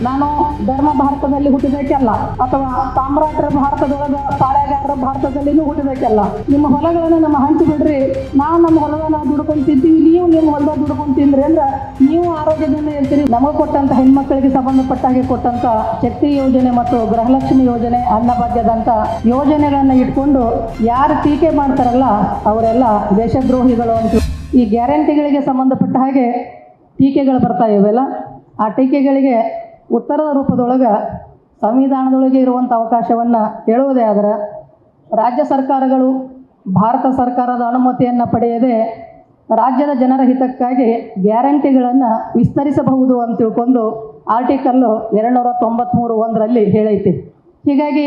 ನಾನು ಧರ್ಮ ಭಾರತದಲ್ಲಿ ಹುಟ್ಟಿದಕ್ಕೆಲ್ಲ ಅಥವಾ ಸಾಮ್ರಾಟರ ಭಾರತದೊಳಗ ಪಾಳೆಗಾರರ ಭಾರತದಲ್ಲಿನೂ ಹುಟ್ಟಿದಕ್ಕೆಲ್ಲ. ನಿಮ್ಮ ಹೊಲಗಳನ್ನು ನಮ್ಮ ಹಂಚಿ ಬಿಡ್ರಿ, ನಾವು ನಮ್ಮ ಹೊಲದ ನಾವು ದುಡ್ಕೊಂಡು ತಿಂತೀವಿ, ನೀವು ನಿಮ್ಮ ಹೊಲದ ದುಡ್ಕೊಂಡು ತಿಂದ್ರಿ ಅಂದ್ರೆ ನೀವು ಆರೋಗ್ಯದಿಂದ ಇರ್ತೀರಿ. ನಮಗೆ ಕೊಟ್ಟಂತ ಹೆಣ್ಮಕ್ಕಳಿಗೆ ಸಂಬಂಧಪಟ್ಟ ಹಾಗೆ ಕೊಟ್ಟಂತ ಶಕ್ತಿ ಯೋಜನೆ ಮತ್ತು ಗೃಹಲಕ್ಷ್ಮಿ ಯೋಜನೆ, ಅನ್ನಭಾಗ್ಯದಂತ ಯೋಜನೆಗಳನ್ನ ಇಟ್ಕೊಂಡು ಯಾರು ಟೀಕೆ ಮಾಡ್ತಾರಲ್ಲ ಅವರೆಲ್ಲ ದೇಶದ್ರೋಹಿಗಳು ಅಂತ. ಈ ಗ್ಯಾರಂಟಿಗಳಿಗೆ ಸಂಬಂಧಪಟ್ಟ ಹಾಗೆ ಟೀಕೆಗಳು ಬರ್ತಾ ಇವೆಲ್ಲ. ಆ ಟೀಕೆಗಳಿಗೆ ಉತ್ತರದ ರೂಪದೊಳಗೆ ಸಂವಿಧಾನದೊಳಗೆ ಇರುವಂಥ ಅವಕಾಶವನ್ನು ಹೇಳುವುದೇ ಆದರೆ, ರಾಜ್ಯ ಸರ್ಕಾರಗಳು ಭಾರತ ಸರ್ಕಾರದ ಅನುಮತಿಯನ್ನು ಪಡೆಯದೆ ರಾಜ್ಯದ ಜನರ ಹಿತಕ್ಕಾಗಿ ಗ್ಯಾರಂಟಿಗಳನ್ನು ವಿಸ್ತರಿಸಬಹುದು ಅಂತ ತಿಳ್ಕೊಂಡು ಆರ್ಟಿಕಲ್ಲು 293(1) ಹೇಳೈತಿ. ಹೀಗಾಗಿ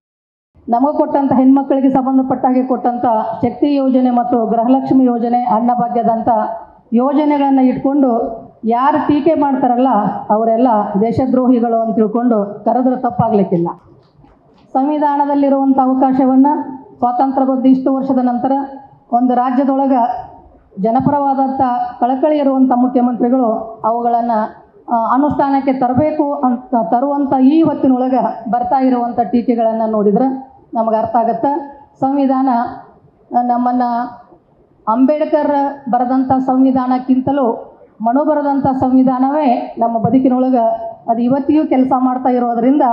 ನಮಗೆ ಕೊಟ್ಟಂಥ ಹೆಣ್ಮಕ್ಕಳಿಗೆ ಸಂಬಂಧಪಟ್ಟ ಹಾಗೆ ಕೊಟ್ಟಂಥ ಶಕ್ತಿ ಯೋಜನೆ ಮತ್ತು ಗೃಹಲಕ್ಷ್ಮಿ ಯೋಜನೆ, ಅನ್ನಭಾಗ್ಯದಂಥ ಯೋಜನೆಗಳನ್ನು ಇಟ್ಕೊಂಡು ಯಾರು ಟೀಕೆ ಮಾಡ್ತಾರಲ್ಲ ಅವರೆಲ್ಲ ದೇಶದ್ರೋಹಿಗಳು ಅಂತ ತಿಳ್ಕೊಂಡು ಕರೆದ್ರೆ ತಪ್ಪಾಗಲಿಕ್ಕಿಲ್ಲ. ಸಂವಿಧಾನದಲ್ಲಿರುವಂಥ ಅವಕಾಶವನ್ನು ಸ್ವಾತಂತ್ರ್ಯ ಬಂದು ಇಷ್ಟು ವರ್ಷದ ನಂತರ ಒಂದು ರಾಜ್ಯದೊಳಗೆ ಜನಪರವಾದಂಥ ಕಳಕಳಿ ಇರುವಂಥ ಮುಖ್ಯಮಂತ್ರಿಗಳು ಅವುಗಳನ್ನು ಅನುಷ್ಠಾನಕ್ಕೆ ತರಬೇಕು ಅಂತ ತರುವಂಥ ಈ ಹೊತ್ತಿನೊಳಗೆ ಬರ್ತಾ ಇರುವಂಥ ಟೀಕೆಗಳನ್ನು ನೋಡಿದ್ರೆ ನಮಗೆ ಅರ್ಥ ಆಗುತ್ತೆ. ಸಂವಿಧಾನ ನಮ್ಮನ್ನು ಅಂಬೇಡ್ಕರ್ ಬರೆದಂಥ ಸಂವಿಧಾನಕ್ಕಿಂತಲೂ ಮನು ಬರೆದಂಥ ಸಂವಿಧಾನವೇ ನಮ್ಮ ಬದುಕಿನೊಳಗೆ ಅದು ಇವತ್ತಿಗೂ ಕೆಲಸ ಮಾಡ್ತಾ ಇರೋದರಿಂದ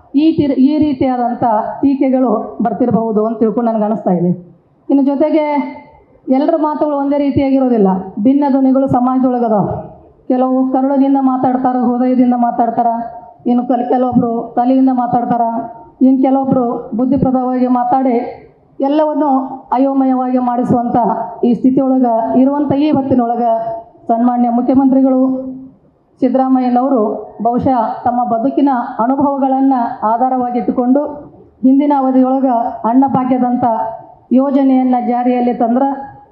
ಈ ರೀತಿಯಾದಂಥ ಟೀಕೆಗಳು ಬರ್ತಿರಬಹುದು ಅಂತ ತಿಳ್ಕೊಂಡು ನನಗೆ ಅನಿಸ್ತಾ ಇದೆ. ಇನ್ನು ಜೊತೆಗೆ ಎಲ್ಲರ ಮಾತುಗಳು ಒಂದೇ ರೀತಿಯಾಗಿರೋದಿಲ್ಲ, ಭಿನ್ನ ಧ್ವನಿಗಳು ಸಮಾಜದೊಳಗದಾವೆ. ಕೆಲವು ಕರುಳಿನಿಂದ ಮಾತಾಡ್ತಾರೆ, ಹೃದಯದಿಂದ ಮಾತಾಡ್ತಾರೆ, ಇನ್ನು ಕೆಲವೊಬ್ಬರು ತಲೆಯಿಂದ ಮಾತಾಡ್ತಾರೆ, ಇನ್ನು ಕೆಲವೊಬ್ಬರು ಬುದ್ಧಿಪ್ರದವಾಗಿ ಮಾತಾಡಿ ಎಲ್ಲವನ್ನು ಅಯೋಮಯವಾಗಿ ಮಾಡಿಸುವಂಥ ಈ ಸ್ಥಿತಿಯೊಳಗೆ ಇರುವಂಥ ಈ ಹೊತ್ತಿನೊಳಗೆ ಸನ್ಮಾನ್ಯ ಮುಖ್ಯಮಂತ್ರಿಗಳು ಸಿದ್ದರಾಮಯ್ಯನವರು ಬಹುಶಃ ತಮ್ಮ ಬದುಕಿನ ಅನುಭವಗಳನ್ನು ಆಧಾರವಾಗಿಟ್ಟುಕೊಂಡು ಹಿಂದಿನ ಅವಧಿಯೊಳಗೆ ಅನ್ನಭಾಗ್ಯದಂಥ ಯೋಜನೆಯನ್ನು ಜಾರಿಯಲ್ಲಿ ತಂದ್ರೆ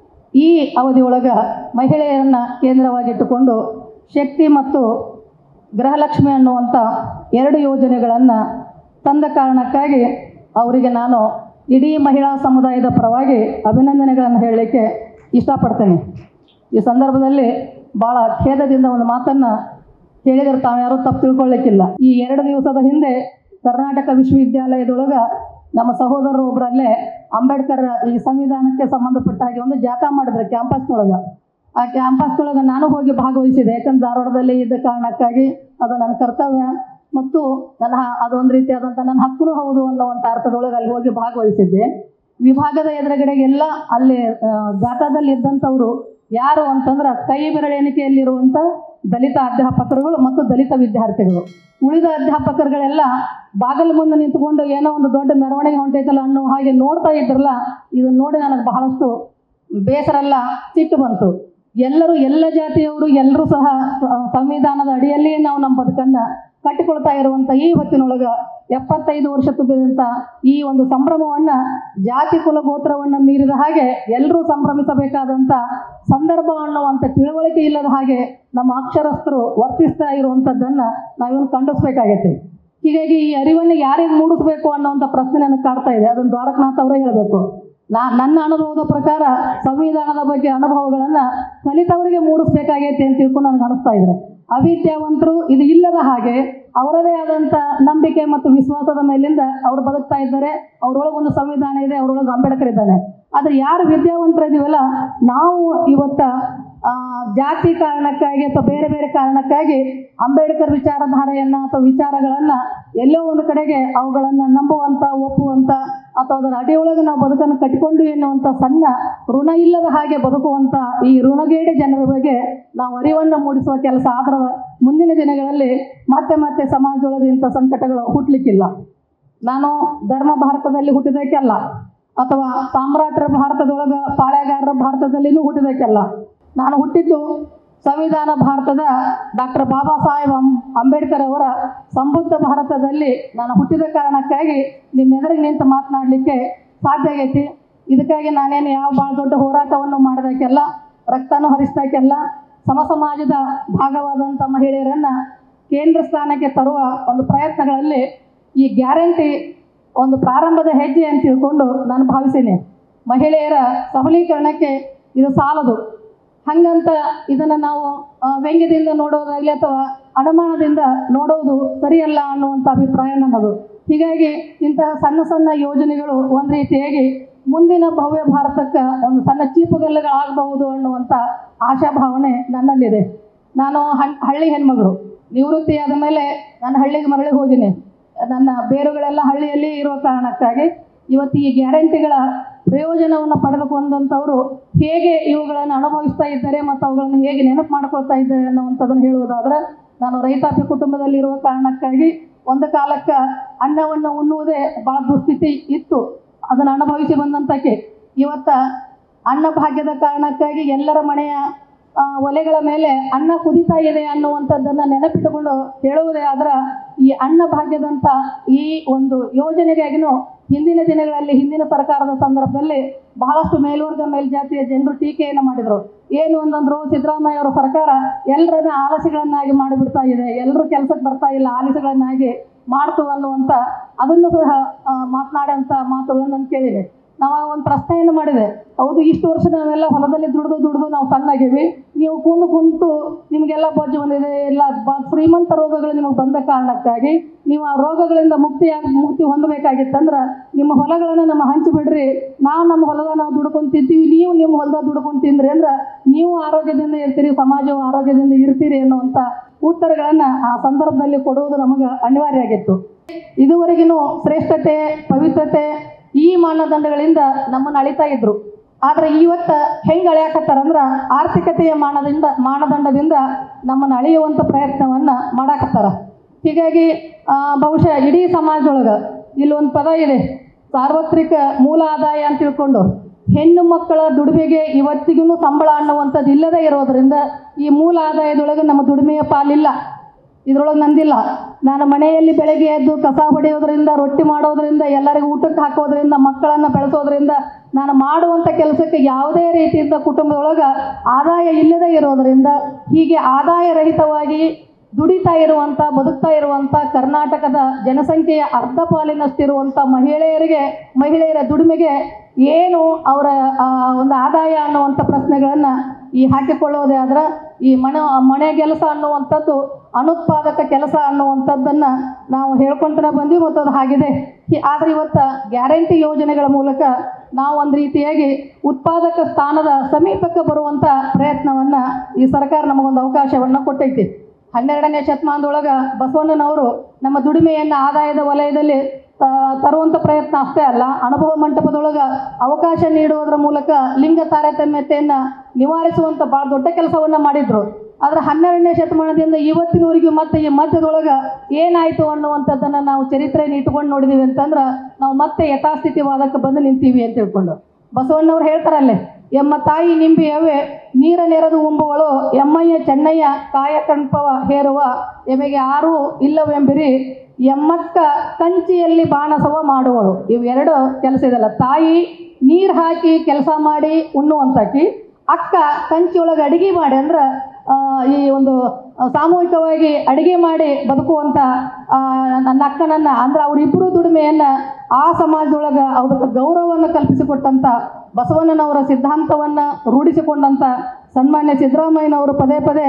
ಈ ಅವಧಿಯೊಳಗೆ ಮಹಿಳೆಯರನ್ನು ಕೇಂದ್ರವಾಗಿಟ್ಟುಕೊಂಡು ಶಕ್ತಿ ಮತ್ತು ಗೃಹಲಕ್ಷ್ಮಿ ಅನ್ನುವಂಥ 2 ಯೋಜನೆಗಳನ್ನು ತಂದ ಕಾರಣಕ್ಕಾಗಿ ಅವರಿಗೆ ನಾನು ಇಡೀ ಮಹಿಳಾ ಸಮುದಾಯದ ಪರವಾಗಿ ಅಭಿನಂದನೆಗಳನ್ನು ಹೇಳಲಿಕ್ಕೆ ಇಷ್ಟಪಡ್ತೇನೆ. ಈ ಸಂದರ್ಭದಲ್ಲಿ ಭಾಳ ಖೇದದಿಂದ ಒಂದು ಮಾತನ್ನು ಹೇಳಿದರೆ ತಾವು ಯಾರೂ ತಪ್ಪು ತಿಳ್ಕೊಳ್ಳಿಕ್ಕಿಲ್ಲ. ಈ 2 ದಿವಸದ ಹಿಂದೆ ಕರ್ನಾಟಕ ವಿಶ್ವವಿದ್ಯಾಲಯದೊಳಗೆ ನಮ್ಮ ಸಹೋದರರು ಒಬ್ಬರಲ್ಲೇ ಅಂಬೇಡ್ಕರ್ ಈ ಸಂವಿಧಾನಕ್ಕೆ ಸಂಬಂಧಪಟ್ಟ ಹಾಗೆ ಒಂದು ಜಾಥಾ ಮಾಡಿದ್ರು ಕ್ಯಾಂಪಸ್ನೊಳಗೆ. ಆ ಕ್ಯಾಂಪಸ್ನೊಳಗೆ ನಾನು ಹೋಗಿ ಭಾಗವಹಿಸಿದೆ. ಯಾಕಂದ್ರೆ ಧಾರವಾಡದಲ್ಲಿ ಇದ್ದ ಕಾರಣಕ್ಕಾಗಿ ಅದು ನನ್ನ ಕರ್ತವ್ಯ ಮತ್ತು ಅದೊಂದು ರೀತಿಯಾದಂಥ ನನ್ನ ಹಕ್ಕೂ ಹೌದು ಅನ್ನುವಂಥ ಅರ್ಥದೊಳಗೆ ಅಲ್ಲಿ ಹೋಗಿ ಭಾಗವಹಿಸಿದ್ದೆ. ವಿಭಾಗದ ಎದುರುಗಡೆಗೆಲ್ಲ ಅಲ್ಲಿ ಜಾಥಾದಲ್ಲಿ ಇದ್ದಂಥವ್ರು ಯಾರು ಅಂತಂದ್ರೆ ಕೈ ಬೆರಳ ಎಣಿಕೆಯಲ್ಲಿರುವಂಥ ದಲಿತ ಅಧ್ಯಾಪಕರುಗಳು ಮತ್ತು ದಲಿತ ವಿದ್ಯಾರ್ಥಿಗಳು. ಉಳಿದ ಅಧ್ಯಾಪಕರುಗಳೆಲ್ಲ ಬಾಗಿಲ ಮುಂದೆ ನಿಂತ್ಕೊಂಡು ಏನೋ ಒಂದು ದೊಡ್ಡ ಮೆರವಣಿಗೆ ಹೊಂಟೈತಲ್ಲ ಅನ್ನೋ ಹಾಗೆ ನೋಡ್ತಾ ಇದ್ರಲ್ಲ. ಇದನ್ನು ನೋಡಿ ನನಗೆ ಬಹಳಷ್ಟು ಬೇಸರಲ್ಲ, ಸಿಟ್ಟು ಬಂತು. ಎಲ್ಲರೂ, ಎಲ್ಲ ಜಾತಿಯವರು ಎಲ್ಲರೂ ಸಹ ಸಂವಿಧಾನದ ಅಡಿಯಲ್ಲಿಯೇ ನಾವು ನಮ್ಮ ಬದುಕನ್ನು ಕಟ್ಟಿಕೊಳ್ತಾ ಇರುವಂಥ ಈ ಹೊತ್ತಿನೊಳಗೆ 75 ವರ್ಷ ತುಂಬಿದಂಥ ಈ ಒಂದು ಸಂಭ್ರಮವನ್ನು ಜಾತಿ ಕುಲ ಗೋತ್ರವನ್ನು ಮೀರಿದ ಹಾಗೆ ಎಲ್ಲರೂ ಸಂಭ್ರಮಿಸಬೇಕಾದಂಥ ಸಂದರ್ಭ ಅನ್ನುವಂಥ ತಿಳುವಳಿಕೆ ಇಲ್ಲದ ಹಾಗೆ ನಮ್ಮ ಅಕ್ಷರಸ್ಥರು ವರ್ತಿಸ್ತಾ ಇರುವಂಥದ್ದನ್ನು ನಾವಿನ್ನು ಖಂಡಿಸ್ಬೇಕಾಗೈತೆ. ಹೀಗಾಗಿ ಈ ಅರಿವನ್ನು ಯಾರಿಗೆ ಮೂಡಿಸ್ಬೇಕು ಅನ್ನೋವಂಥ ಪ್ರಶ್ನೆ ನನಗೆ ಕಾಡ್ತಾ ಇದೆ. ಅದನ್ನು ದ್ವಾರಕನಾಥ್ ಅವರೇ ಹೇಳಬೇಕು. ನನ್ನ ಅನುಭವದ ಪ್ರಕಾರ ಸಂವಿಧಾನದ ಬಗ್ಗೆ ಅನುಭವಗಳನ್ನು ಕಲಿತವರಿಗೆ ಮೂಡಿಸ್ಬೇಕಾಗೈತೆ ಅಂತ ತಿಳ್ಕೊಂಡು ನನಗೆ ಅನಿಸ್ತಾ ಇದ್ದಾರೆ. ಅವಿದ್ಯಾವಂತರು ಇದು ಇಲ್ಲದ ಹಾಗೆ ಅವರದೇ ಆದಂಥ ನಂಬಿಕೆ ಮತ್ತು ವಿಶ್ವಾಸದ ಮೇಲಿಂದ ಅವರು ಬದುಕ್ತಾ ಇದ್ದಾರೆ. ಅವರೊಳಗೆ ಒಂದು ಸಂವಿಧಾನ ಇದೆ, ಅವರೊಳಗೆ ಅಂಬೇಡ್ಕರ್ ಇದ್ದಾನೆ. ಆದರೆ ಯಾರು ವಿದ್ಯಾವಂತರಿದ್ದೀವಲ್ಲ ನಾವು ಇವತ್ತು ಜಾತಿ ಕಾರಣಕ್ಕಾಗಿ ಅಥವಾ ಬೇರೆ ಬೇರೆ ಕಾರಣಕ್ಕಾಗಿ ಅಂಬೇಡ್ಕರ್ ವಿಚಾರಧಾರೆಯನ್ನು ಅಥವಾ ವಿಚಾರಗಳನ್ನು ಎಲ್ಲೋ ಒಂದು ಕಡೆಗೆ ಅವುಗಳನ್ನು ನಂಬುವಂಥ, ಒಪ್ಪುವಂಥ ಅಥವಾ ಅದರ ಅಡಿಯೊಳಗೆ ನಾವು ಬದುಕನ್ನು ಕಟ್ಟಿಕೊಂಡು ಎನ್ನುವಂಥ ಸಣ್ಣ ಋಣ ಇಲ್ಲದ ಹಾಗೆ ಬದುಕುವಂಥ ಈ ಋಣಗೇಡಿ ಜನರ ಬಗ್ಗೆ ನಾವು ಅರಿವನ್ನು ಮೂಡಿಸುವ ಕೆಲಸ ಆದ್ರೆ ಮುಂದಿನ ದಿನಗಳಲ್ಲಿ ಮತ್ತೆ ಮತ್ತೆ ಸಮಾಜದೊಳಗೆ ಇಂಥ ಸಂಕಟಗಳು ಹುಟ್ಟಲಿಕ್ಕಿಲ್ಲ. ನಾನು ಧರ್ಮ ಭಾರತದಲ್ಲಿ ಹುಟ್ಟಿದಕ್ಕೆಲ್ಲ ಅಥವಾ ಸಾಮ್ರಾಟರ ಭಾರತದೊಳಗೆ ಪಾಳೆಗಾರರ ಭಾರತದಲ್ಲಿನೂ ಹುಟ್ಟಿದಕ್ಕೆಲ್ಲ. ನಾನು ಹುಟ್ಟಿದ್ದು ಸಂವಿಧಾನ ಭಾರತದ ಡಾಕ್ಟರ್ ಬಾಬಾ ಸಾಹೇಬ್ ಅಂಬೇಡ್ಕರ್ ಅವರ ಸಮೃದ್ಧ ಭಾರತದಲ್ಲಿ ನಾನು ಹುಟ್ಟಿದ ಕಾರಣಕ್ಕಾಗಿ ನಿಮ್ಮೆದುರಿಗೆ ನಿಂತು ಮಾತನಾಡಲಿಕ್ಕೆ ಸಾಧ್ಯ ಆಗೈತಿ. ಇದಕ್ಕಾಗಿ ನಾನೇನು ಯಾವ ಭಾಳ ದೊಡ್ಡ ಹೋರಾಟವನ್ನು ಮಾಡೋದಕ್ಕೆಲ್ಲ, ರಕ್ತನೂ ಹರಿಸೋಕ್ಕೆಲ್ಲ, ಸಮಾಜದ ಭಾಗವಾದಂಥ ಮಹಿಳೆಯರನ್ನು ಕೇಂದ್ರ ಸ್ಥಾನಕ್ಕೆ ತರುವ ಒಂದು ಪ್ರಯತ್ನಗಳಲ್ಲಿ ಈ ಗ್ಯಾರಂಟಿ ಒಂದು ಪ್ರಾರಂಭದ ಹೆಜ್ಜೆ ಅಂತ ತಿಳ್ಕೊಂಡು ನಾನು ಭಾವಿಸೀನಿ. ಮಹಿಳೆಯರ ಸಬಲೀಕರಣಕ್ಕೆ ಇದು ಸಾಲದು. ಹಂಗಂತ ಇದನ್ನು ನಾವು ವ್ಯಂಗ್ಯದಿಂದ ನೋಡೋದಾಗಲಿ ಅಥವಾ ಅನುಮಾನದಿಂದ ನೋಡೋದು ಸರಿ ಸರಿಯಲ್ಲ ಅನ್ನುವಂಥ ಅಭಿಪ್ರಾಯ ನನ್ನದು. ಹೀಗಾಗಿ ಇಂತಹ ಸಣ್ಣ ಸಣ್ಣ ಯೋಜನೆಗಳು ಒಂದು ರೀತಿಯಾಗಿ ಮುಂದಿನ ಭವ್ಯ ಭಾರತಕ್ಕೆ ಒಂದು ಸಣ್ಣ ಚೀಪುಗಲ್ಲುಗಳಾಗಬಹುದು ಅನ್ನುವಂಥ ಆಶಾಭಾವನೆ ನನ್ನಲ್ಲಿದೆ. ನಾನು ಹಳ್ಳಿ ಹೆಣ್ಮಗಳು, ನಿವೃತ್ತಿಯಾದ ಮೇಲೆ ನಾನು ಹಳ್ಳಿಗೆ ಮರಳಿ ಹೋಗಿನಿ. ನನ್ನ ಬೇರುಗಳೆಲ್ಲ ಹಳ್ಳಿಯಲ್ಲಿ ಇರುವ ಕಾರಣಕ್ಕಾಗಿ ಇವತ್ತು ಈ ಗ್ಯಾರಂಟಿಗಳ ಪ್ರಯೋಜನವನ್ನು ಪಡೆದುಕೊಂಡಂಥವರು ಹೇಗೆ ಇವುಗಳನ್ನು ಅನುಭವಿಸ್ತಾ ಇದ್ದಾರೆ ಮತ್ತು ಅವುಗಳನ್ನು ಹೇಗೆ ನೆನಪು ಮಾಡ್ಕೊಳ್ತಾ ಇದ್ದಾರೆ ಅನ್ನುವಂಥದ್ದನ್ನು ಹೇಳುವುದಾದ್ರೆ, ನಾನು ರೈತಾಪಿ ಕುಟುಂಬದಲ್ಲಿರುವ ಕಾರಣಕ್ಕಾಗಿ ಒಂದು ಕಾಲಕ್ಕೆ ಅನ್ನವನ್ನು ಉಣ್ಣುವುದೇ ಭಾಳ ದುಸ್ಥಿತಿ ಇತ್ತು. ಅದನ್ನು ಅನುಭವಿಸಿ ಬಂದಂತಕ್ಕೆ ಇವತ್ತು ಅನ್ನಭಾಗ್ಯದ ಕಾರಣಕ್ಕಾಗಿ ಎಲ್ಲರ ಮನೆಯ ಒಲೆಗಳ ಮೇಲೆ ಅನ್ನ ಕುದಿತಾ ಇದೆ ಅನ್ನುವಂಥದ್ದನ್ನು ನೆನಪಿಟ್ಟುಕೊಂಡು ಹೇಳುವುದೇ ಆದ್ರೆ, ಈ ಅನ್ನಭಾಗ್ಯದಂಥ ಈ ಒಂದು ಯೋಜನೆಗಾಗಿನೂ ಹಿಂದಿನ ದಿನಗಳಲ್ಲಿ ಹಿಂದಿನ ಸರ್ಕಾರದ ಸಂದರ್ಭದಲ್ಲಿ ಬಹಳಷ್ಟು ಮೇಲ್ವರ್ಗ ಮೇಲ್ಜಾತಿಯ ಜನರು ಟೀಕೆಯನ್ನು ಮಾಡಿದರು. ಏನು ಅಂತಂದ್ರು, ಸಿದ್ದರಾಮಯ್ಯ ಅವರ ಸರ್ಕಾರ ಎಲ್ಲರನ್ನ ಆಲಸಿಗಳನ್ನಾಗಿ ಮಾಡಿಬಿಡ್ತಾ ಇದೆ, ಎಲ್ಲರೂ ಕೆಲಸಕ್ಕೆ ಬರ್ತಾ ಇಲ್ಲ, ಆಲಸಿಗಳನ್ನಾಗಿ ಮಾಡ್ತು ಅನ್ನುವಂಥ ಅದನ್ನು ಸಹ ಮಾತನಾಡೋಂಥ ಮಾತುಗಳನ್ನು ನಾನು ಕೇಳಿದೆ. ನಾವು ಒಂದು ಪ್ರಶ್ನೆಯನ್ನು ಮಾಡಿದೆ, ಹೌದು ಇಷ್ಟು ವರ್ಷ ನಾವೆಲ್ಲ ಹೊಲದಲ್ಲಿ ದುಡಿದು ನಾವು ಸಣ್ಣಾಗಿವಿ, ನೀವು ಕುಂತು ನಿಮಗೆಲ್ಲ ಬೊಜ್ಜು ಬಂದಿದೆ, ಎಲ್ಲ ಶ್ರೀಮಂತ ರೋಗಗಳು ನಿಮಗೆ ಬಂದ ಕಾರಣಕ್ಕಾಗಿ ನೀವು ಆ ರೋಗಗಳಿಂದ ಮುಕ್ತಿ ಹೊಂದಬೇಕಾಗಿತ್ತಂದ್ರೆ ನಿಮ್ಮ ಹೊಲಗಳನ್ನು ನಮ್ಮ ಹಂಚಿಬಿಡ್ರಿ, ನಾವು ಹೊಲದ ನಾವು ದುಡ್ಕೊಂಡು ತಿಂತೀವಿ, ನೀವು ನಿಮ್ಮ ಹೊಲದಾಗ ದುಡ್ಕೊಂಡು ತಿಂದ್ರಿ ಅಂದ್ರೆ ನೀವು ಆರೋಗ್ಯದಿಂದ ಇರ್ತೀರಿ, ಸಮಾಜವು ಆರೋಗ್ಯದಿಂದ ಇರ್ತೀರಿ ಅನ್ನುವಂಥ ಉತ್ತರಗಳನ್ನು ಆ ಸಂದರ್ಭದಲ್ಲಿ ಕೊಡುವುದು ನಮಗೆ ಅನಿವಾರ್ಯ ಆಗಿತ್ತು. ಇದುವರೆಗಿನೂ ಶ್ರೇಷ್ಠತೆ, ಪವಿತ್ರತೆ ಈ ಮಾನದಂಡಗಳಿಂದ ನಮ್ಮನ್ನು ಅಳಿತಾ ಇದ್ರು. ಆದರೆ ಇವತ್ತು ಹೆಂಗೆ ಅಳೆಯಾಕತ್ತಾರಂದ್ರೆ ಆರ್ಥಿಕತೆಯ ಮಾನದಂಡದಿಂದ ನಮ್ಮನ್ನು ಅಳೆಯುವಂಥ ಪ್ರಯತ್ನವನ್ನು ಮಾಡಾಕತ್ತಾರ. ಹೀಗಾಗಿ ಬಹುಶಃ ಇಡೀ ಸಮಾಜದೊಳಗೆ ಇಲ್ಲೊಂದು ಪದ ಇದೆ, ಸಾರ್ವತ್ರಿಕ ಮೂಲ ಆದಾಯ ಅಂತ ತಿಳ್ಕೊಂಡು ಹೆಣ್ಣು ಮಕ್ಕಳ ದುಡಿಮೆಗೆ ಇವತ್ತಿಗೂ ಸಂಬಳ ಅನ್ನುವಂಥದ್ದು ಇಲ್ಲದೇ ಇರೋದರಿಂದ ಈ ಮೂಲ ಆದಾಯದೊಳಗೆ ನಮ್ಮ ದುಡಿಮೆಯ ಪಾಲಿಲ್ಲ, ಇದರೊಳಗೆ ನಂದಿಲ್ಲ. ನಾನು ಮನೆಯಲ್ಲಿ ಬೆಳಗ್ಗೆ ಎದ್ದು ಕಸ ಹೊಡೆಯೋದ್ರಿಂದ, ರೊಟ್ಟಿ ಮಾಡೋದ್ರಿಂದ, ಎಲ್ಲರಿಗೂ ಊಟಕ್ಕೆ ಹಾಕೋದ್ರಿಂದ, ಮಕ್ಕಳನ್ನು ಬೆಳೆಸೋದ್ರಿಂದ ನಾನು ಮಾಡುವಂಥ ಕೆಲಸಕ್ಕೆ ಯಾವುದೇ ರೀತಿಯಿಂದ ಕುಟುಂಬದೊಳಗೆ ಆದಾಯ ಇಲ್ಲದೇ ಇರೋದರಿಂದ ಹೀಗೆ ಆದಾಯ ರಹಿತವಾಗಿ ದುಡಿತಾ ಇರುವಂಥ, ಬದುಕ್ತಾ ಇರುವಂಥ ಕರ್ನಾಟಕದ ಜನಸಂಖ್ಯೆಯ ಅರ್ಧ ಪಾಲಿನಷ್ಟಿರುವಂಥ ಮಹಿಳೆಯರ ದುಡಿಮೆಗೆ ಏನು ಅವರ ಒಂದು ಆದಾಯ ಅನ್ನುವಂಥ ಪ್ರಶ್ನೆಗಳನ್ನು ಹಾಕಿಕೊಳ್ಳೋದೇ ಆದ್ರೆ ಈ ಮನೆ ಕೆಲಸ ಅನ್ನುವಂಥದ್ದು ಅನುತ್ಪಾದಕ ಕೆಲಸ ಅನ್ನುವಂಥದ್ದನ್ನು ನಾವು ಹೇಳ್ಕೊಳ್ತಾನೆ ಬಂದ್ವಿ ಮತ್ತು ಅದು ಆಗಿದೆ. ಆದರೆ ಇವತ್ತು ಗ್ಯಾರಂಟಿ ಯೋಜನೆಗಳ ಮೂಲಕ ನಾವು ಒಂದು ರೀತಿಯಾಗಿ ಉತ್ಪಾದಕ ಸ್ಥಾನದ ಸಮೀಪಕ್ಕೆ ಬರುವಂಥ ಪ್ರಯತ್ನವನ್ನು ಈ ಸರ್ಕಾರ ನಮಗೊಂದು ಅವಕಾಶವನ್ನು ಕೊಟ್ಟೈತಿ. 12ನೇ ಶತಮಾನದೊಳಗೆ ಬಸವಣ್ಣನವರು ನಮ್ಮ ದುಡಿಮೆಯನ್ನು ಆದಾಯದ ವಲಯದಲ್ಲಿ ತರುವಂಥ ಪ್ರಯತ್ನ ಅಷ್ಟೇ ಅಲ್ಲ, ಅನುಭವ ಮಂಟಪದೊಳಗೆ ಅವಕಾಶ ನೀಡುವುದರ ಮೂಲಕ ಲಿಂಗ ತಾರತಮ್ಯತೆಯನ್ನು ನಿವಾರಿಸುವಂಥ ಭಾಳ ದೊಡ್ಡ ಕೆಲಸವನ್ನು ಮಾಡಿದರು. ಆದರೆ 12ನೇ ಶತಮಾನದಿಂದ ಇವತ್ತಿನವರೆಗೂ ಮತ್ತೆ ಈ ಮಧ್ಯದೊಳಗೆ ಏನಾಯಿತು ಅನ್ನುವಂಥದ್ದನ್ನು ನಾವು ಚರಿತ್ರೆಯನ್ನು ಇಟ್ಕೊಂಡು ನೋಡಿದ್ದೀವಿ ಅಂತಂದ್ರೆ ನಾವು ಮತ್ತೆ ಯಥಾಸ್ಥಿತಿವಾದಕ್ಕೆ ಬಂದು ನಿಂತೀವಿ ಅಂತ ತಿಳ್ಕೊಂಡು ಬಸವಣ್ಣವ್ರು ಹೇಳ್ತಾರಲ್ಲೇ, ಎಮ್ಮ ತಾಯಿ ನಿಂಬೆಯವೇ ನೀರ ನೆರೆದು ಉಂಬುವಳು, ಎಮ್ಮಯ್ಯ ಚೆನ್ನಯ್ಯ ಕಾಯ ಕಣ್ಪವ ಹೇರುವ, ಎಮಗೆ ಯಾರೂ ಇಲ್ಲವೆಂಬಿರಿ, ಎಮ್ಮಕ್ಕ ಕಂಚಿಯಲ್ಲಿ ಬಾಣಸವ ಮಾಡುವಳು. ಇವೆರಡು ಕೆಲಸ ಇದಲ್ಲ. ತಾಯಿ ನೀರು ಹಾಕಿ ಕೆಲಸ ಮಾಡಿ ಉಣ್ಣುವಂಥಕ್ಕಿ, ಅಕ್ಕ ಕಂಚಿಯೊಳಗೆ ಅಡುಗೆ ಮಾಡಿ ಅಂದ್ರೆ ಈ ಒಂದು ಸಾಮೂಹಿಕವಾಗಿ ಅಡುಗೆ ಮಾಡಿ ಬದುಕುವಂಥ ನನ್ನ ಅಕ್ಕನನ್ನು ಅಂದ್ರೆ ಅವರಿಬ್ಬರು ದುಡಿಮೆಯನ್ನು ಆ ಸಮಾಜದೊಳಗೆ ಅದಕ್ಕೆ ಗೌರವವನ್ನು ಕಲ್ಪಿಸಿಕೊಟ್ಟಂಥ ಬಸವಣ್ಣನವರ ಸಿದ್ಧಾಂತವನ್ನು ರೂಢಿಸಿಕೊಂಡಂಥ ಸನ್ಮಾನ್ಯ ಸಿದ್ದರಾಮಯ್ಯನವರು ಪದೇ ಪದೇ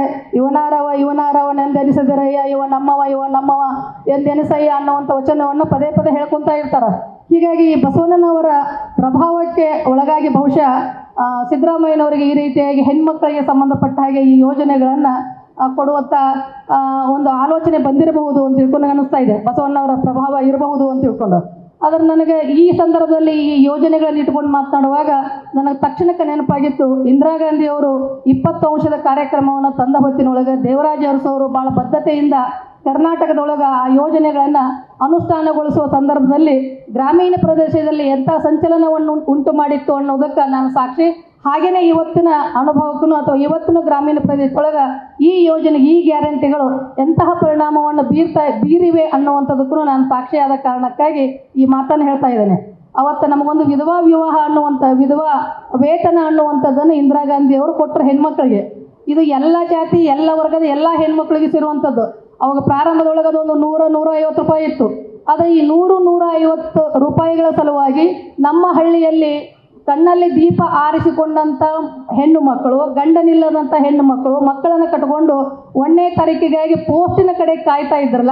ಇವನಾರವನೆಂದೆನಿಸಿದರಯ್ಯ, ಇವ ನಮ್ಮವ ಎಂದೆನಿಸಯ್ಯ ಅನ್ನುವಂಥ ವಚನವನ್ನು ಪದೇ ಪದೇ ಹೇಳ್ಕೊತಾ ಇರ್ತಾರೆ. ಹೀಗಾಗಿ ಈ ಬಸವಣ್ಣನವರ ಪ್ರಭಾವಕ್ಕೆ ಒಳಗಾಗಿ ಬಹುಶಃ ಸಿದ್ದರಾಮಯ್ಯನವರಿಗೆ ಈ ರೀತಿಯಾಗಿ ಹೆಣ್ಮಕ್ಕಳಿಗೆ ಸಂಬಂಧಪಟ್ಟ ಹಾಗೆ ಈ ಯೋಜನೆಗಳನ್ನು ಕೊಡುವಂಥ ಒಂದು ಆಲೋಚನೆ ಬಂದಿರಬಹುದು ಅಂತ ತಿಳ್ಕೊಂಡು ಅನ್ನಿಸ್ತಾ ಇದೆ. ಬಸವಣ್ಣವರ ಪ್ರಭಾವ ಇರಬಹುದು ಅಂತ ತಿಳ್ಕೊಂಡು. ಆದರೆ ನನಗೆ ಈ ಸಂದರ್ಭದಲ್ಲಿ ಈ ಯೋಜನೆಗಳನ್ನು ಇಟ್ಕೊಂಡು ಮಾತನಾಡುವಾಗ ನನಗೆ ತಕ್ಷಣಕ್ಕೆ ನೆನಪಾಗಿತ್ತು, ಇಂದಿರಾ ಗಾಂಧಿಯವರು 20 ಅಂಶದ ಕಾರ್ಯಕ್ರಮವನ್ನು ತಂದ ಹೊತ್ತಿನೊಳಗೆ ದೇವರಾಜ ಅರಸು ಅವರು ಭಾಳ ಬದ್ಧತೆಯಿಂದ ಕರ್ನಾಟಕದೊಳಗೆ ಆ ಯೋಜನೆಗಳನ್ನು ಅನುಷ್ಠಾನಗೊಳಿಸುವ ಸಂದರ್ಭದಲ್ಲಿ ಗ್ರಾಮೀಣ ಪ್ರದೇಶದಲ್ಲಿ ಎಂಥ ಸಂಚಲನವನ್ನು ಉಂಟು ಮಾಡಿತ್ತು ಅನ್ನೋದಕ್ಕೆ ನಾನು ಸಾಕ್ಷಿ. ಹಾಗೆಯೇ ಇವತ್ತಿನ ಅನುಭವಕ್ಕೂ ಅಥವಾ ಇವತ್ತಿನ ಗ್ರಾಮೀಣ ಪ್ರದೇಶದೊಳಗೆ ಈ ಯೋಜನೆ, ಈ ಗ್ಯಾರಂಟಿಗಳು ಎಂತಹ ಪರಿಣಾಮವನ್ನು ಬೀರಿವೆ ಅನ್ನುವಂಥದ್ದಕ್ಕೂ ನಾನು ಸಾಕ್ಷಿಯಾದ ಕಾರಣಕ್ಕಾಗಿ ಈ ಮಾತನ್ನು ಹೇಳ್ತಾ ಇದ್ದೇನೆ. ಅವತ್ತು ನಮಗೊಂದು ವಿಧವಾ ವಿವಾಹ ಅನ್ನುವಂಥ ವಿಧವಾ ವೇತನ ಅನ್ನುವಂಥದ್ದನ್ನು ಇಂದಿರಾ ಗಾಂಧಿಯವರು ಕೊಟ್ಟರು ಹೆಣ್ಮಕ್ಳಿಗೆ. ಇದು ಎಲ್ಲ ಜಾತಿ, ಎಲ್ಲ ವರ್ಗದ ಎಲ್ಲ ಹೆಣ್ಮಕ್ಳಿಗೆ ಸೇರುವಂಥದ್ದು. ಅವಾಗ ಪ್ರಾರಂಭದೊಳಗೆ ಅದೊಂದು 100-150 ರೂಪಾಯಿ ಇತ್ತು. ಆದರೆ ಈ 100-150 ರೂಪಾಯಿಗಳ ಸಲುವಾಗಿ ನಮ್ಮ ಹಳ್ಳಿಯಲ್ಲಿ ಕಣ್ಣಲ್ಲಿ ದೀಪ ಆರಿಸಿಕೊಂಡಂಥ ಹೆಣ್ಣು ಮಕ್ಕಳು, ಗಂಡನಿಲ್ಲದಂಥ ಹೆಣ್ಣು ಮಕ್ಕಳನ್ನು ಕಟ್ಕೊಂಡು 1ನೇ ತಾರೀಕಿಗಾಗಿ ಪೋಸ್ಟಿನ ಕಡೆ ಕಾಯ್ತಾ ಇದ್ರಲ್ಲ,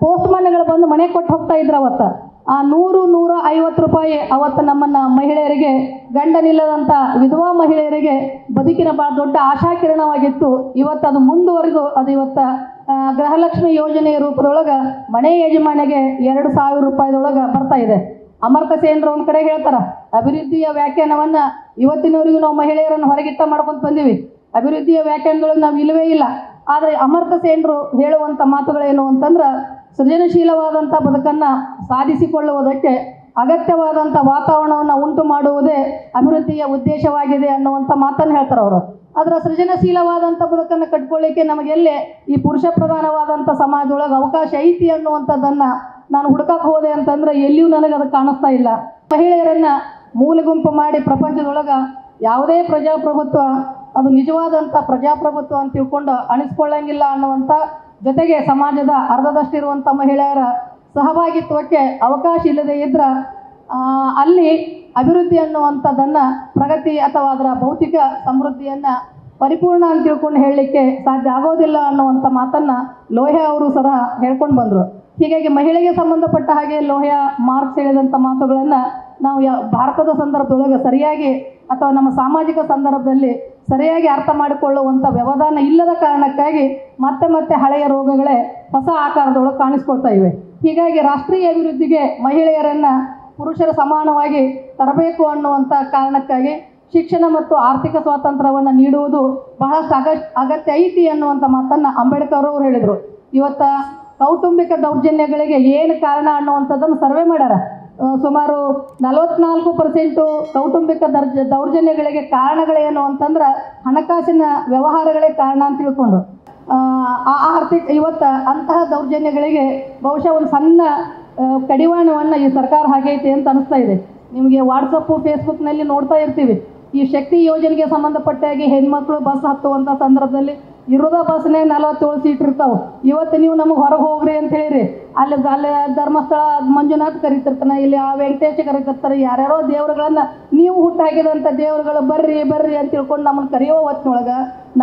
ಪೋಸ್ಟ್ಮನ್ಗಳು ಬಂದು ಮನೆ ಕೊಟ್ಟು ಹೋಗ್ತಾ ಇದ್ರು ಅವತ್ತು. ಆ 100-150 ರೂಪಾಯಿ ಅವತ್ತು ನಮ್ಮನ್ನು ಮಹಿಳೆಯರಿಗೆ, ಗಂಡನಿಲ್ಲದಂಥ ವಿಧವಾ ಮಹಿಳೆಯರಿಗೆ ಬದುಕಿನ ಭಾಳ ದೊಡ್ಡ ಆಶಾಕಿರಣವಾಗಿತ್ತು. ಇವತ್ತು ಅದು ಮುಂದುವರೆದು ಅದು ಇವತ್ತು ಗೃಹಲಕ್ಷ್ಮಿ ಯೋಜನೆಯ ರೂಪದೊಳಗೆ ಮನೆ ಯಜಮಾನಿಗೆ 2,000 ರೂಪಾಯಿದೊಳಗೆ ಬರ್ತಾ ಇದೆ. ಅಮರ್ತ್ಯ ಸೇನ್ರು ಒಂದು ಕಡೆ ಹೇಳ್ತಾರೆ, ಅಭಿವೃದ್ಧಿಯ ವ್ಯಾಖ್ಯಾನವನ್ನು ಇವತ್ತಿನವರೆಗೂ ನಾವು ಮಹಿಳೆಯರನ್ನು ಹೊರಗಿಟ್ಟ ಮಾಡ್ಕೊಂಡು ಬಂದೀವಿ. ಅಭಿವೃದ್ಧಿಯ ವ್ಯಾಖ್ಯಾನದೊಳಗೆ ನಾವು ಇಲ್ಲವೇ ಇಲ್ಲ. ಆದರೆ ಅಮರ್ತ್ಯ ಸೇನ್ರು ಹೇಳುವಂಥ ಮಾತುಗಳೇನು ಅಂತಂದ್ರೆ, ಸೃಜನಶೀಲವಾದಂಥ ಬದುಕನ್ನು ಸಾಧಿಸಿಕೊಳ್ಳುವುದಕ್ಕೆ ಅಗತ್ಯವಾದಂಥ ವಾತಾವರಣವನ್ನು ಉಂಟು ಮಾಡುವುದೇ ಅಭಿವೃದ್ಧಿಯ ಉದ್ದೇಶವಾಗಿದೆ ಅನ್ನುವಂಥ ಮಾತನ್ನು ಹೇಳ್ತಾರೆ ಅವರು. ಅದರ ಸೃಜನಶೀಲವಾದಂಥ ಬದುಕನ್ನು ಕಟ್ಕೊಳ್ಳಿಕ್ಕೆ ನಮಗೆಲ್ಲೇ ಈ ಪುರುಷ ಪ್ರಧಾನವಾದಂಥ ಸಮಾಜದೊಳಗೆ ಅವಕಾಶ ಐತಿ ಅನ್ನುವಂಥದ್ದನ್ನು ನಾನು ಹುಡುಕಕ್ಕೆ ಹೋದೆ ಅಂತಂದ್ರೆ ಎಲ್ಲಿಯೂ ನನಗೆ ಅದು ಕಾಣಿಸ್ತಾ ಇಲ್ಲ. ಮಹಿಳೆಯರನ್ನು ಮೂಲೆಗುಂಪು ಮಾಡಿ ಪ್ರಪಂಚದೊಳಗೆ ಯಾವುದೇ ಪ್ರಜಾಪ್ರಭುತ್ವ ಅದು ನಿಜವಾದಂಥ ಪ್ರಜಾಪ್ರಭುತ್ವ ಅಂತ ತಿಳ್ಕೊಂಡು ಅನಿಸ್ಕೊಳ್ಳಂಗಿಲ್ಲ ಅನ್ನುವಂಥ, ಜೊತೆಗೆ ಸಮಾಜದ ಅರ್ಧದಷ್ಟಿರುವಂಥ ಮಹಿಳೆಯರ ಸಹಭಾಗಿತ್ವಕ್ಕೆ ಅವಕಾಶ ಇಲ್ಲದೆ ಇದ್ರೆ ಅಲ್ಲಿ ಅಭಿವೃದ್ಧಿ ಅನ್ನುವಂಥದ್ದನ್ನು, ಪ್ರಗತಿ ಅಥವಾ ಅದರ ಭೌತಿಕ ಸಮೃದ್ಧಿಯನ್ನು ಪರಿಪೂರ್ಣ ಅಂತ ತಿಳ್ಕೊಂಡು ಹೇಳಲಿಕ್ಕೆ ಸಾಧ್ಯ ಆಗೋದಿಲ್ಲ ಅನ್ನುವಂಥ ಮಾತನ್ನು ಲೋಹಿಯಾ ಅವರು ಸಹ ಹೇಳ್ಕೊಂಡು ಬಂದರು. ಹೀಗಾಗಿ ಮಹಿಳೆಗೆ ಸಂಬಂಧಪಟ್ಟ ಹಾಗೆ ಲೋಹಿಯಾ ಮಾರ್ಕ್ಸ್ ಹೇಳಿದಂಥ ಮಾತುಗಳನ್ನು ನಾವು ಭಾರತದ ಸಂದರ್ಭದೊಳಗೆ ಸರಿಯಾಗಿ ಅಥವಾ ನಮ್ಮ ಸಾಮಾಜಿಕ ಸಂದರ್ಭದಲ್ಲಿ ಸರಿಯಾಗಿ ಅರ್ಥ ಮಾಡಿಕೊಳ್ಳುವಂಥ ವ್ಯವಧಾನ ಇಲ್ಲದ ಕಾರಣಕ್ಕಾಗಿ ಮತ್ತೆ ಮತ್ತೆ ಹಳೆಯ ರೋಗಗಳೇ ಹೊಸ ಆಕಾರದೊಳಗೆ ಕಾಣಿಸ್ಕೊಳ್ತಾ ಇವೆ. ಹೀಗಾಗಿ ರಾಷ್ಟ್ರೀಯ ಅಭಿವೃದ್ಧಿಗೆ ಮಹಿಳೆಯರನ್ನು ಪುರುಷರ ಸಮಾನವಾಗಿ ತರಬೇಕು ಅನ್ನುವಂಥ ಕಾರಣಕ್ಕಾಗಿ ಶಿಕ್ಷಣ ಮತ್ತು ಆರ್ಥಿಕ ಸ್ವಾತಂತ್ರ್ಯವನ್ನು ನೀಡುವುದು ಬಹಳಷ್ಟು ಅಗತ್ಯ ಐತಿ ಅನ್ನುವಂಥ ಮಾತನ್ನು ಅಂಬೇಡ್ಕರ್ ಅವರು ಹೇಳಿದರು. ಇವತ್ತು ಕೌಟುಂಬಿಕ ದೌರ್ಜನ್ಯಗಳಿಗೆ ಏನು ಕಾರಣ ಅನ್ನುವಂಥದ್ದನ್ನು ಸರ್ವೆ ಮಾಡ್ಯಾರ. ಸುಮಾರು 44% ಕೌಟುಂಬಿಕ ದೌರ್ಜನ್ಯಗಳಿಗೆ ಕಾರಣಗಳೇನು ಅಂತಂದ್ರೆ ಹಣಕಾಸಿನ ವ್ಯವಹಾರಗಳೇ ಕಾರಣ ಅಂತ ತಿಳ್ಕೊಂಡು ಆರ್ಥಿಕ ಇವತ್ತು ಅಂತಹ ದೌರ್ಜನ್ಯಗಳಿಗೆ ಬಹುಶಃ ಒಂದು ಸಣ್ಣ ಕಡಿವಾಣವನ್ನು ಈ ಸರ್ಕಾರ ಹಾಗೈತೆ ಅಂತ ಅನಿಸ್ತಾ ಇದೆ. ನಿಮಗೆ ವಾಟ್ಸಪ್ಪು ಫೇಸ್ಬುಕ್ನಲ್ಲಿ ನೋಡ್ತಾ ಇರ್ತೀವಿ. ಈ ಶಕ್ತಿ ಯೋಜನೆಗೆ ಸಂಬಂಧಪಟ್ಟಾಗಿ ಹೆಣ್ಮಕ್ಳು ಬಸ್ ಹತ್ತುವಂಥ ಸಂದರ್ಭದಲ್ಲಿ ಇರೋದ ಬಸ್ನಾಗ 47 ಸೀಟ್ ಇರ್ತಾವೆ. ಇವತ್ತು ನೀವು ನಮಗೆ ಹೊರಗೆ ಹೋಗ್ರಿ ಅಂತ ಹೇಳಿರಿ, ಅಲ್ಲಿ ಧರ್ಮಸ್ಥಳ ಮಂಜುನಾಥ್ ಕರಿತಿರ್ತಾನೆ, ಇಲ್ಲಿ ಆ ವೆಂಕಟೇಶ ಕರಿತಿರ್ತಾರೆ, ಯಾರ್ಯಾರೋ ದೇವರುಗಳನ್ನು ನೀವು ಹುಟ್ಟು ಹಾಕಿದಂಥ ದೇವರುಗಳು ಬರ್ರಿ ಬರ್ರಿ ಅಂತ ತಿಳ್ಕೊಂಡು ನಮ್ಮನ್ನು ಕರೆಯೋ ಹೊತ್ತಿನೊಳಗೆ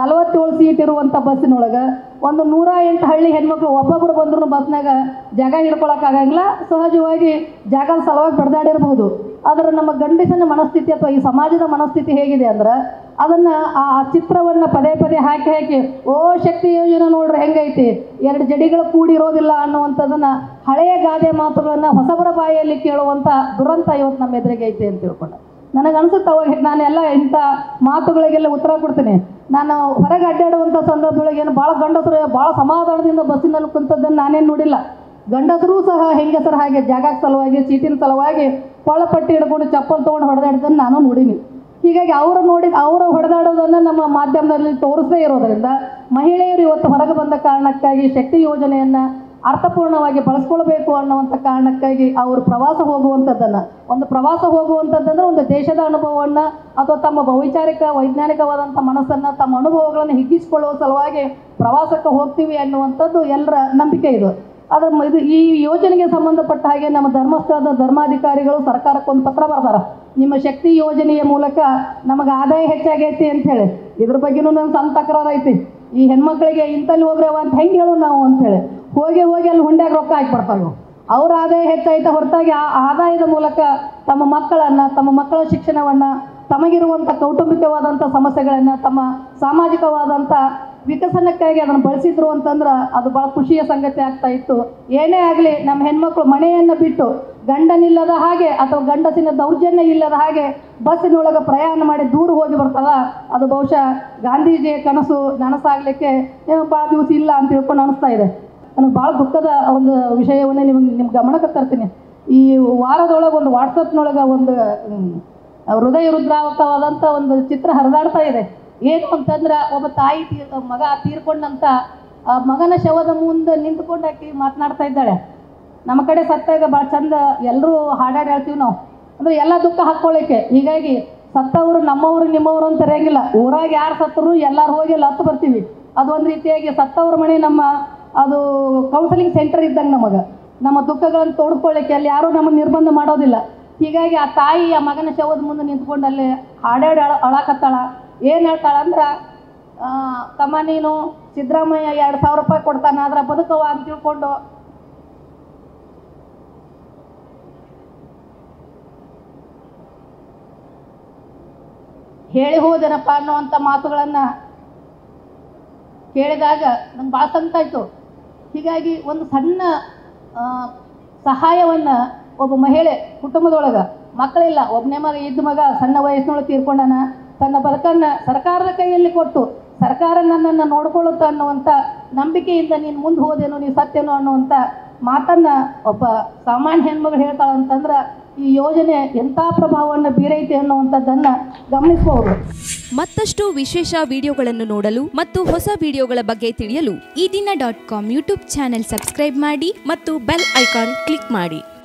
47 ಸೀಟ್ ಇರುವಂಥ ಬಸ್ಸಿನೊಳಗೆ ಒಂದು 108 ಹಳ್ಳಿ ಹೆಣ್ಮಕ್ಳು ಒಬ್ಬೊಬ್ಬರು ಬಂದ್ರು ಬಸ್ನಾಗ ಜಾಗ ಹಿಡ್ಕೊಳಕ್ಕಾಗಂಗಿಲ್ಲ. ಸಹಜವಾಗಿ ಜಾಗದ ಸಲುವಾಗಿ ಬಡ್ದಾಡಿರ್ಬೋದು. ಆದರೆ ನಮ್ಮ ಗಂಡಸಿನ ಮನಸ್ಥಿತಿ ಅಥವಾ ಈ ಸಮಾಜದ ಮನಸ್ಥಿತಿ ಹೇಗಿದೆ ಅಂದ್ರೆ, ಅದನ್ನು ಆ ಚಿತ್ರವನ್ನು ಪದೇ ಪದೇ ಹಾಕಿ ಓ ಶಕ್ತಿ ಯೋಜನೆ ನೋಡ್ರಿ ಹೆಂಗೈತಿ, 2 ಜಡಿಗಳು ಕೂಡಿರೋದಿಲ್ಲ ಅನ್ನುವಂಥದ್ದನ್ನು ಹಳೆಯ ಗಾದೆ ಮಾತುಗಳನ್ನು ಹೊಸಬರ ಬಾಯಿಯಲ್ಲಿ ಕೇಳುವಂಥ ದುರಂತ ಇವತ್ತು ನಮ್ಮ ಎದುರಿಗೆ ಐತಿ ಅಂತ ತಿಳ್ಕೊಂಡು ನನಗನ್ಸುತ್ತೆ. ಅವಾಗ ನಾನೆಲ್ಲ ಇಂಥ ಮಾತುಗಳಿಗೆಲ್ಲ ಉತ್ತರ ಕೊಡ್ತೀನಿ. ನಾನು ಹೊರಗೆ ಅಡ್ಡಾಡುವಂಥ ಸಂದರ್ಭದೊಳಗೆ ಏನು ಭಾಳ ಗಂಡಸರು ಭಾಳ ಸಮಾಧಾನದಿಂದ ಬಸ್ಸಿನಲ್ಲಿ ಕುಂತದ್ದನ್ನು ನಾನೇನು ನೋಡಿಲ್ಲ. ಗಂಡಸರೂ ಸಹ ಹೆಂಗಸರ ಹಾಗೆ ಜಾಗಕ್ಕೆ ಸಲುವಾಗಿ ಸೀಟಿನ ಸಲುವಾಗಿ ಕೊಳ್ಳಪಟ್ಟಿ ಹಿಡ್ಕೊಂಡು ಚಪ್ಪಲ್ ತೊಗೊಂಡು ಹೊಡೆದಾಡಿದ್ದನ್ನು ನಾನು ನೋಡೀನಿ. ಹೀಗಾಗಿ ಅವರು ಹೊಡೆದಾಡೋದನ್ನು ನಮ್ಮ ಮಾಧ್ಯಮದಲ್ಲಿ ತೋರಿಸದೇ ಇರೋದರಿಂದ ಮಹಿಳೆಯರು ಇವತ್ತು ಹೊರಗೆ ಬಂದ ಕಾರಣಕ್ಕಾಗಿ ಶಕ್ತಿ ಯೋಜನೆಯನ್ನು ಅರ್ಥಪೂರ್ಣವಾಗಿ ಬಳಸ್ಕೊಳ್ಬೇಕು ಅನ್ನುವಂಥ ಕಾರಣಕ್ಕಾಗಿ ಅವರು ಪ್ರವಾಸ ಹೋಗುವಂಥದ್ದನ್ನು, ಒಂದು ಪ್ರವಾಸ ಹೋಗುವಂಥದ್ದಂದ್ರೆ ಒಂದು ದೇಶದ ಅನುಭವವನ್ನು ಅಥವಾ ತಮ್ಮ ವೈಜ್ಞಾನಿಕವಾದಂಥ ಮನಸ್ಸನ್ನು, ತಮ್ಮ ಅನುಭವಗಳನ್ನು ಹಿಗ್ಗಿಸಿಕೊಳ್ಳುವ ಸಲುವಾಗಿ ಪ್ರವಾಸಕ್ಕೆ ಹೋಗ್ತೀವಿ ಅನ್ನುವಂಥದ್ದು ಎಲ್ಲರ ನಂಬಿಕೆ ಇದು. ಆದರೆ ಈ ಯೋಜನೆಗೆ ಸಂಬಂಧಪಟ್ಟ ಹಾಗೆ ನಮ್ಮ ಧರ್ಮಸ್ಥಳದ ಧರ್ಮಾಧಿಕಾರಿಗಳು ಸರ್ಕಾರಕ್ಕೊಂದು ಪತ್ರ ಬರ್ತಾರೆ, ನಿಮ್ಮ ಶಕ್ತಿ ಯೋಜನೆಯ ಮೂಲಕ ನಮಗೆ ಆದಾಯ ಹೆಚ್ಚಾಗೈತಿ ಅಂಥೇಳಿ. ಇದ್ರ ಬಗ್ಗೆನೂ ನನ್ನ ಸಣ್ಣ ತಕರಾರು ಐತಿ. ಈ ಹೆಣ್ಮಕ್ಳಿಗೆ ಇಂಥಲ್ಲಿ ಹೋಗ್ರವ ಅಂತ ಹೆಂಗೆ ಹೇಳು ನಾವು ಅಂಥೇಳಿ ಹೋಗಿ ಅಲ್ಲಿ ಹುಂಡ್ಯಾಗ ರೊಕ್ಕ ಹಾಕಿಬಿಡ್ತಾವೆ. ಅವ್ರ ಆದಾಯ ಹೆಚ್ಚಾಯ್ತಾ ಹೊರತಾಗಿ ಆ ಆದಾಯದ ಮೂಲಕ ತಮ್ಮ ಮಕ್ಕಳನ್ನು, ತಮ್ಮ ಮಕ್ಕಳ ಶಿಕ್ಷಣವನ್ನು, ತಮಗಿರುವಂಥ ಕೌಟುಂಬಿಕವಾದಂಥ ಸಮಸ್ಯೆಗಳನ್ನು, ತಮ್ಮ ಸಾಮಾಜಿಕವಾದಂಥ ವಿಕಸನಕ್ಕಾಗಿ ಅದನ್ನು ಬಳಸಿದ್ರು ಅಂತಂದ್ರೆ ಅದು ಭಾಳ ಖುಷಿಯ ಸಂಗತಿ ಆಗ್ತಾ ಇತ್ತು. ಏನೇ ಆಗಲಿ ನಮ್ಮ ಹೆಣ್ಮಕ್ಳು ಮನೆಯನ್ನು ಬಿಟ್ಟು ಗಂಡನಿಲ್ಲದ ಹಾಗೆ ಅಥವಾ ಗಂಡಸಿನ ದೌರ್ಜನ್ಯ ಇಲ್ಲದ ಹಾಗೆ ಬಸ್ಸಿನೊಳಗೆ ಪ್ರಯಾಣ ಮಾಡಿ ದೂರ ಹೋಗಿ ಬರ್ತಲ್ಲ, ಅದು ಬಹುಶಃ ಗಾಂಧೀಜಿಯ ಕನಸು ನನಸಾಗಲಿಕ್ಕೆ ಭಾಳ ದಿವಸ ಇಲ್ಲ ಅಂತ ತಿಳ್ಕೊಂಡು ಅನಿಸ್ತಾ ಇದೆ. ನನಗೆ ಭಾಳ ದುಃಖದ ಒಂದು ವಿಷಯವನ್ನೇ ನಿಮ್ಮ ಗಮನಕ್ಕೆ ತರ್ತೀನಿ. ಈ ವಾರದೊಳಗೆ ಒಂದು ವಾಟ್ಸಪ್ನೊಳಗೆ ಒಂದು ಹೃದಯ ರುದ್ರಾವಕವಾದಂಥ ಒಂದು ಚಿತ್ರ ಹರಿದಾಡ್ತಾ ಇದೆ. ಏನು ಅಂತಂದ್ರೆ, ಒಬ್ಬ ತಾಯಿ ಮಗ ತೀರ್ಕೊಂಡಂಥ ಮಗನ ಶವದ ಮುಂದೆ ನಿಂತ್ಕೊಂಡು ಆಕಿ ಮಾತನಾಡ್ತಾ ಇದ್ದಾಳೆ. ನಮ್ಮ ಕಡೆ ಸತ್ತಾಗ ಭಾಳ ಚಂದ ಎಲ್ಲರೂ ಹಾಡಾಡಿ ಹೇಳ್ತೀವಿ ನಾವು, ಅಂದರೆ ಎಲ್ಲ ದುಃಖ ಹಾಕ್ಕೊಳ್ಳಿಕ್ಕೆ. ಹೀಗಾಗಿ ಸತ್ತವರು ನಮ್ಮವರು ನಿಮ್ಮವರು ಅಂತ ಇರೋಂಗಿಲ್ಲ. ಊರಾಗ ಯಾರು ಸತ್ತರು ಎಲ್ಲರೂ ಹೋಗಿ ಅಲ್ಲಿ ಹತ್ತು ಬರ್ತೀವಿ. ಅದೊಂದು ರೀತಿಯಾಗಿ ಸತ್ತವ್ರ ಮನೆ ನಮ್ಮ ಅದು ಕೌನ್ಸಲಿಂಗ್ ಸೆಂಟರ್ ಇದ್ದಂಗೆ ನಮಗೆ. ನಮ್ಮ ದುಃಖಗಳನ್ನು ತೋಡ್ಕೊಳ್ಳಿಕ್ಕೆ ಅಲ್ಲಿ ಯಾರೂ ನಮಗೆ ನಿರ್ಬಂಧ ಮಾಡೋದಿಲ್ಲ. ಹೀಗಾಗಿ ಆ ತಾಯಿ ಆ ಮಗನ ಶವದ ಮುಂದೆ ನಿಂತ್ಕೊಂಡು ಅಲ್ಲಿ ಹಾಡಾಡಿ ಅಳಾಕತ್ತಾಳ. ಏನು ಹೇಳ್ತಾಳಂದ್ರೆ, ತಮ್ಮ ನೀನು ಸಿದ್ದರಾಮಯ್ಯ 2,000 ರೂಪಾಯಿ ಕೊಡ್ತಾನೆ, ಅದರ ಬದುಕವ ಅಂತ ತಿಳ್ಕೊಂಡು ಹೇಳಿ ಹೋದೇನಪ್ಪ ಅನ್ನುವಂಥ ಮಾತುಗಳನ್ನು ಕೇಳಿದಾಗ ನಂಗೆ ಭಾಳ ಸಂತಾಯಿತು. ಹೀಗಾಗಿ ಒಂದು ಸಣ್ಣ ಸಹಾಯವನ್ನು ಒಬ್ಬ ಮಹಿಳೆ ಕುಟುಂಬದೊಳಗೆ ಮಕ್ಕಳಿಲ್ಲ, ಒಬ್ಬನೇ ಮಗ ಇದ್ದ ಮಗ ಸಣ್ಣ ವಯಸ್ಸಿನೊಳಗೆ ತೀರ್ಕೊಂಡಾನ, ತನ್ನ ಬದುಕನ್ನು ಸರ್ಕಾರದ ಕೈಯಲ್ಲಿ ಕೊಟ್ಟು ಸರ್ಕಾರ ನನ್ನನ್ನು ನೋಡ್ಕೊಳ್ಳುತ್ತೆ ಅನ್ನುವಂಥ ನಂಬಿಕೆಯಿಂದ ನೀನು ಮುಂದೆ ಹೋದೇನೋ, ನೀನು ಸತ್ತೇನೋ ಅನ್ನುವಂಥ ಮಾತನ್ನು ಒಬ್ಬ ಸಾಮಾನ್ಯ ಹೆಣ್ಮಗಳು ಹೇಳ್ತಾಳಂತಂದ್ರೆ ಈ ಯೋಜನೆ ಎಂಥ ಪ್ರಭಾವವನ್ನು ಬೀರೈತೆ ಅನ್ನುವಂಥದ್ದನ್ನು ಗಮನಿಸಬಹುದು. ಮತ್ತಷ್ಟು ವಿಶೇಷ ವಿಡಿಯೋಗಳನ್ನು ನೋಡಲು ಮತ್ತು ಹೊಸ ವಿಡಿಯೋಗಳ ಬಗ್ಗೆ ತಿಳಿಯಲು ಈ ದಿನ .com ಯೂಟ್ಯೂಬ್ ಚಾನೆಲ್ ಸಬ್ಸ್ಕ್ರೈಬ್ ಮಾಡಿ ಮತ್ತು ಬೆಲ್ ಐಕಾನ್ ಕ್ಲಿಕ್ ಮಾಡಿ.